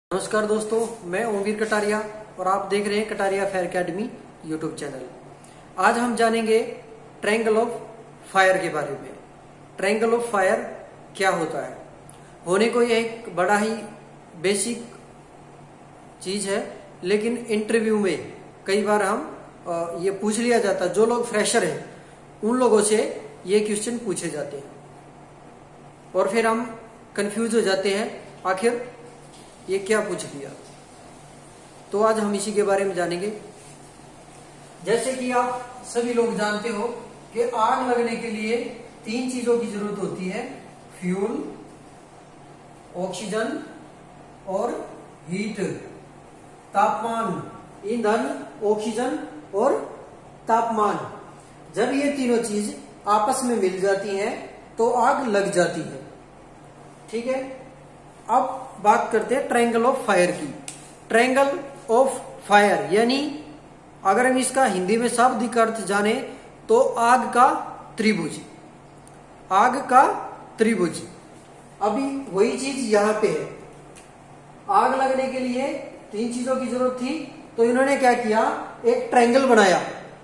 नमस्कार दोस्तों, मैं ओमवीर कटारिया और आप देख रहे हैं Kataria fire academy YouTube channel. आज हम जानेंगे ट्रायंगल ऑफ फायर के बारे में। ट्रायंगल ऑफ फायर क्या होता है? होने को यह एक बड़ा ही बेसिक चीज है, लेकिन इंटरव्यू में कई बार हम ये पूछ लिया जाता है। जो लोग फ्रेशर हैं उन लोगों से ये क्वेश्चन पूछे जाते हैं और फिर हम कंफ्यूज हो जाते हैं, आखिर ये क्या पूछ लिया। तो आज हम इसी के बारे में जानेंगे। जैसे कि आप सभी लोग जानते हो कि आग लगने के लिए तीन चीजों की जरूरत होती है: फ्यूल, ऑक्सीजन और हीट। तापमान, ईंधन, ऑक्सीजन और तापमान। जब ये तीनों चीज आपस में मिल जाती हैं तो आग लग जाती है। ठीक है, अब बात करते हैं ट्रायंगल ऑफ फायर की। ट्रायंगल ऑफ फायर यानी अगर हम इसका हिंदी में शाब्दिक अर्थ जाने तो आग का त्रिभुज। आग का त्रिभुज। अभी वही चीज यहां पे है। आग लगने के लिए तीन चीजों की जरूरत थी, तो इन्होंने क्या किया, एक ट्रायंगल बनाया।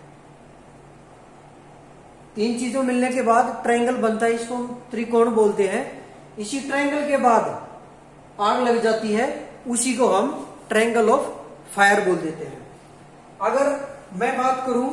तीन चीजों मिलने के बाद ट्रायंगल बनता है, इसको हम त्रिकोण बोलते हैं। इसी ट्रायंगल के बाद आग लग जाती है, उसी को हम ट्रायंगल ऑफ फायर बोल देते हैं। अगर मैं बात करूं,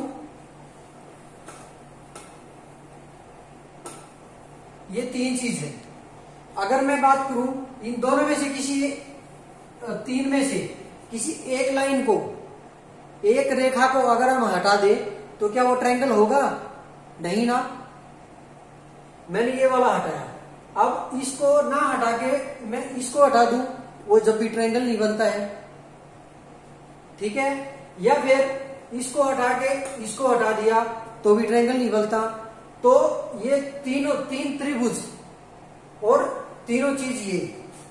ये तीन चीज है। अगर मैं बात करूं इन दोनों में से किसी तीन में से किसी एक लाइन को, एक रेखा को अगर हम हटा दे तो क्या वो ट्रायंगल होगा? नहीं ना। मैंने ये वाला हटाया, अब इसको ना हटा के मैं इसको हटा दूं, वो जब भी ट्रायंगल नहीं बनता है। ठीक है, या फिर इसको हटा के इसको हटा दिया तो भी ट्रायंगल नहीं बनता। तो ये तीन त्रिभुज और तीनों चीज ये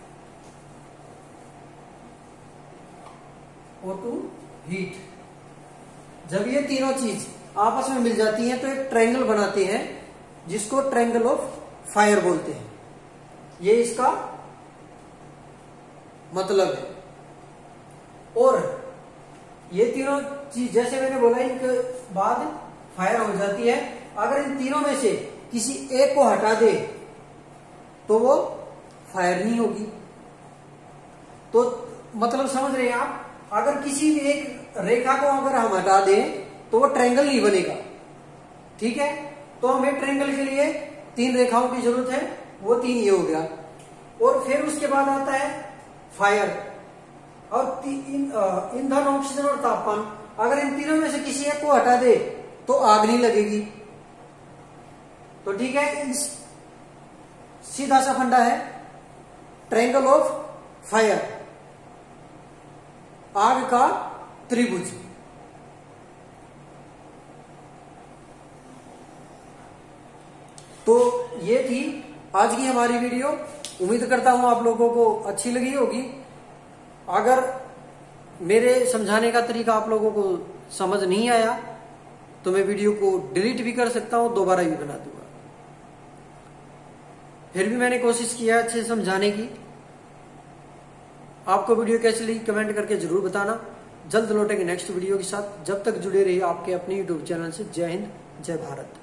O2 हीट, जब ये तीनों चीज आपस में मिल जाती हैं तो एक ट्रायंगल बनाते हैं, जिसको ट्रायंगल ऑफ फायर बोलते हैं। ये इसका मतलब है। और ये तीनों चीज जैसे मैंने बोला, इनके बाद फायर हो जाती है। अगर इन तीनों में से किसी एक को हटा दे तो वो फायर नहीं होगी। तो मतलब समझ रहे हैं आप, अगर किसी भी एक रेखा को अगर हम हटा दें तो वो ट्रायंगल नहीं बनेगा। ठीक है, तो हमें ट्रायंगल के लिए तीन रेखाओं की जरूरत है, वो तीन ये हो गया। और फिर उसके बाद आता है फायर और ईंधन, ऑक्सीजन और तापमान। अगर इन तीनों में से किसी एक को हटा दे तो आग नहीं लगेगी। तो ठीक है, इस सीधा सा फंडा है ट्रायंगल ऑफ फायर, आग का त्रिभुज। तो ये थी आज की हमारी वीडियो। उम्मीद करता हूं आप लोगों को अच्छी लगी होगी। अगर मेरे समझाने का तरीका आप लोगों को समझ नहीं आया तो मैं वीडियो को डिलीट भी कर सकता हूं, दोबारा भी बना दूंगा। फिर भी मैंने कोशिश किया अच्छे से समझाने की। आपको वीडियो कैसी लगी कमेंट करके जरूर बताना। जल्द लौटेंगे नेक्स्ट वीडियो के साथ। जब तक जुड़े रहिए आपके अपने यूट्यूब चैनल से। जय हिंद, जय भारत।